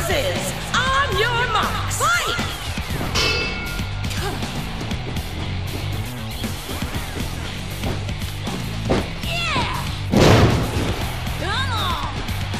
loses! On your marks! Fight! Yeah! Come on!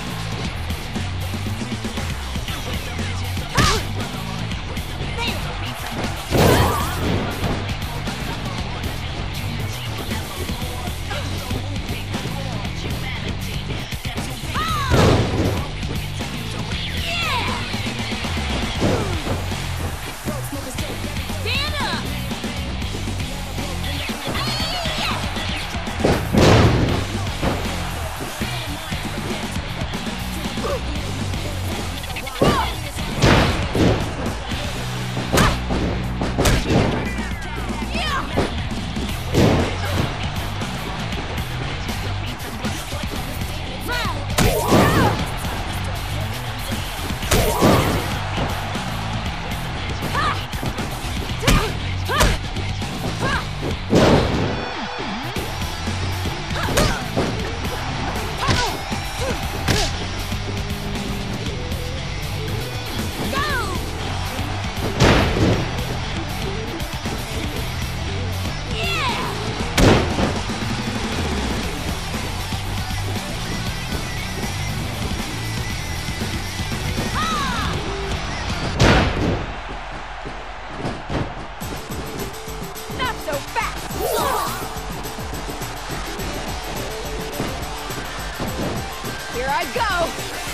Here I go!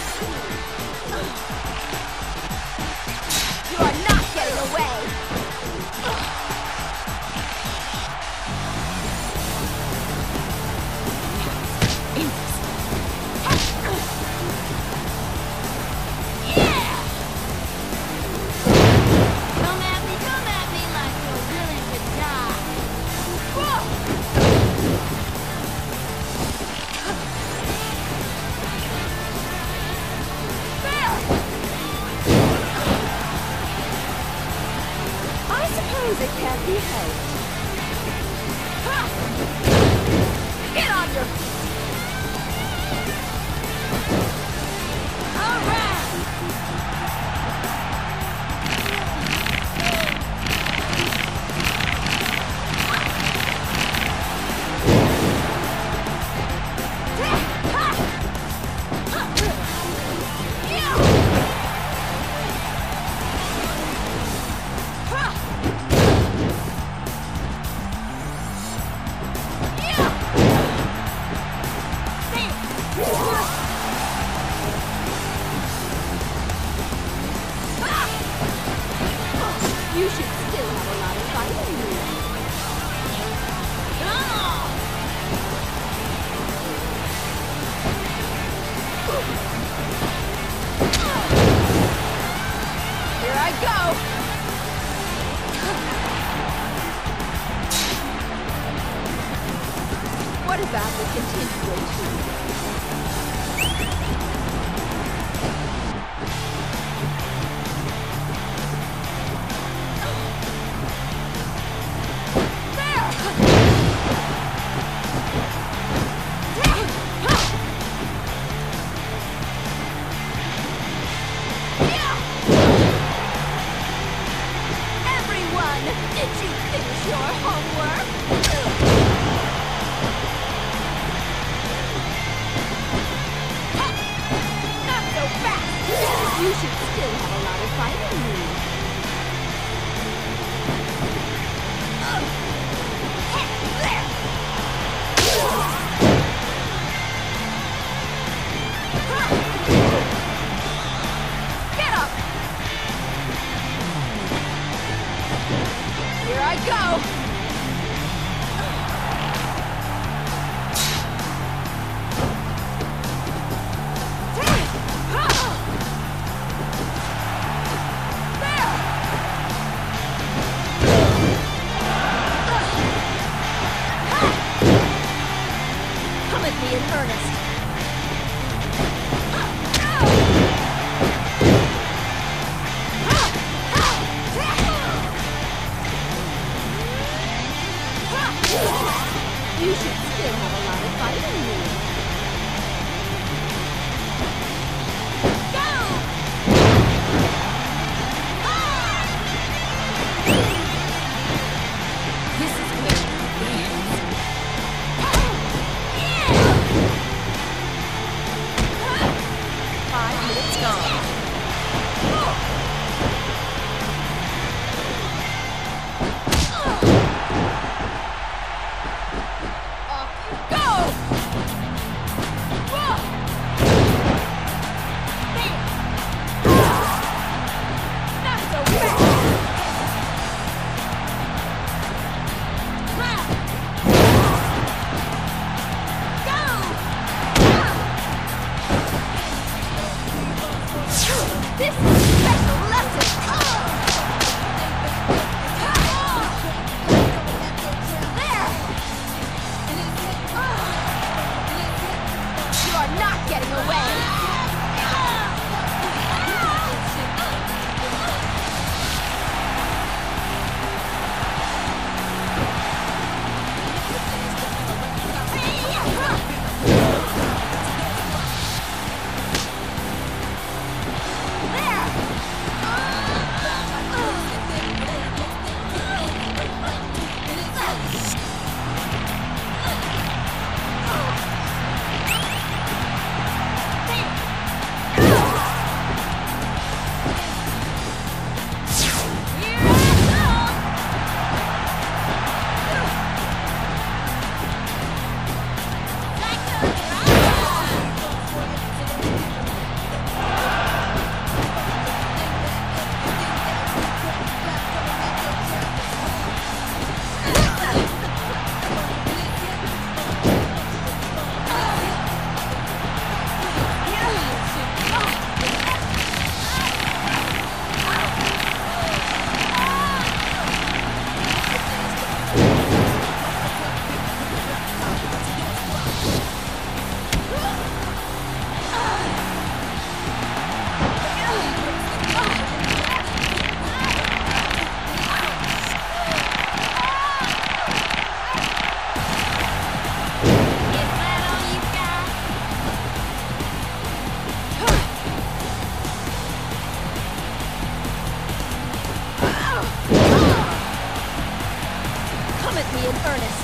You are not getting away! Yeah! Come at me like you're willing to die. It can't be helped. Get on your feet! All right! You should still have a lot of fun in you. Here I go. What about the continuation? Did you finish your homework? Not so fast! You should still have a lot of fight in you. Get up! Here I go! There! This is a special lesson! There! You are not getting away! Come at me in earnest.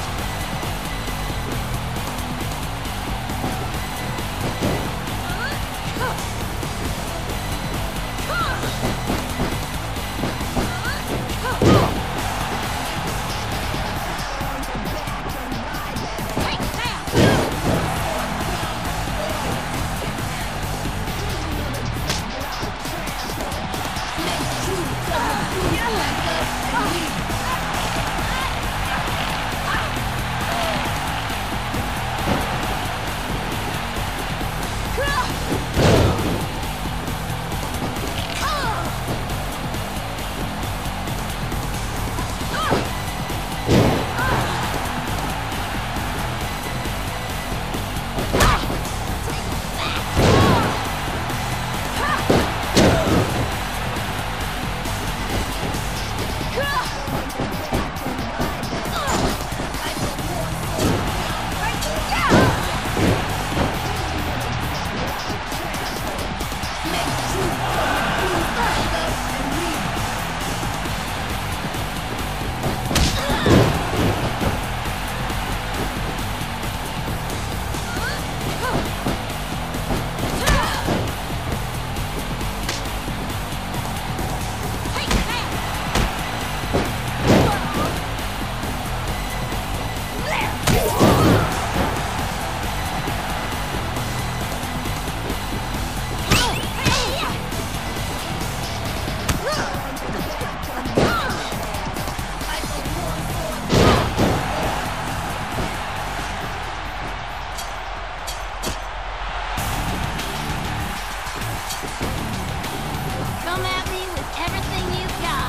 Come at me with everything you've got.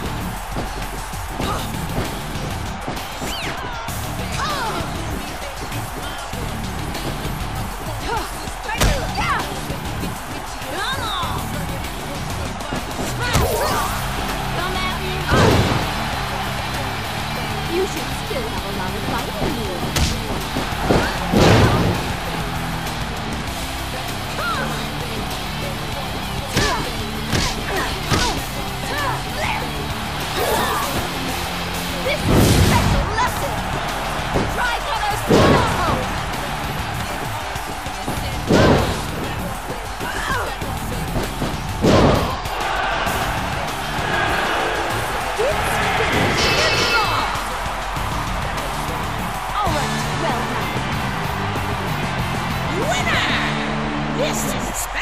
Come on! Come at me. You should still have a lot of fight in you. This is a special lesson! Try Kono's stronghold! Alright, well done. Winner! This is